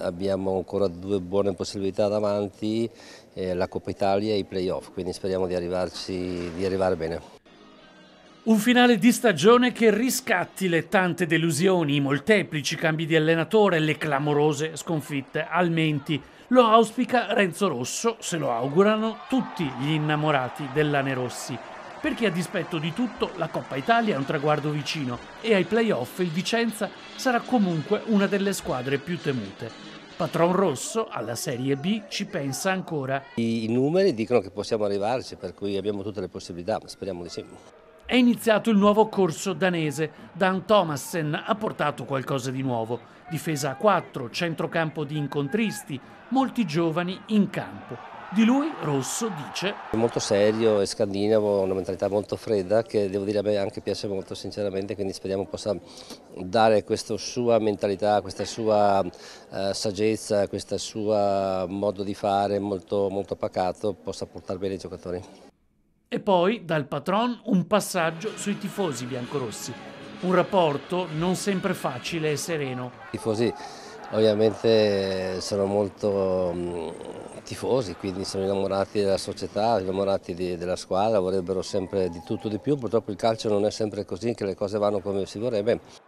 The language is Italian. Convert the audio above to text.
abbiamo ancora due buone possibilità davanti, la Coppa Italia e i playoff, quindi speriamo di arrivare bene. Un finale di stagione che riscatti le tante delusioni, i molteplici cambi di allenatore, le clamorose sconfitte al Menti. Lo auspica Renzo Rosso, se lo augurano tutti gli innamorati dell'Anerossi. Perché a dispetto di tutto la Coppa Italia è un traguardo vicino e ai playoff il Vicenza sarà comunque una delle squadre più temute. Patron Rosso alla Serie B ci pensa ancora. I numeri dicono che possiamo arrivarci, per cui abbiamo tutte le possibilità, speriamo di sì. È iniziato il nuovo corso danese. Dan Thomassen ha portato qualcosa di nuovo. Difesa a 4, centrocampo di incontristi, molti giovani in campo. Di lui Rosso dice: È molto serio, è scandinavo, ha una mentalità molto fredda che devo dire a me anche piace molto sinceramente, quindi speriamo possa dare questa sua mentalità, questa sua saggezza, questo suo modo di fare molto, molto pacato, possa portare bene i giocatori. E poi dal patron un passaggio sui tifosi biancorossi. Un rapporto non sempre facile e sereno. I tifosi ovviamente sono molto tifosi, quindi sono innamorati della società, innamorati della squadra, vorrebbero sempre di tutto di più, purtroppo il calcio non è sempre così, che le cose vanno come si vorrebbe.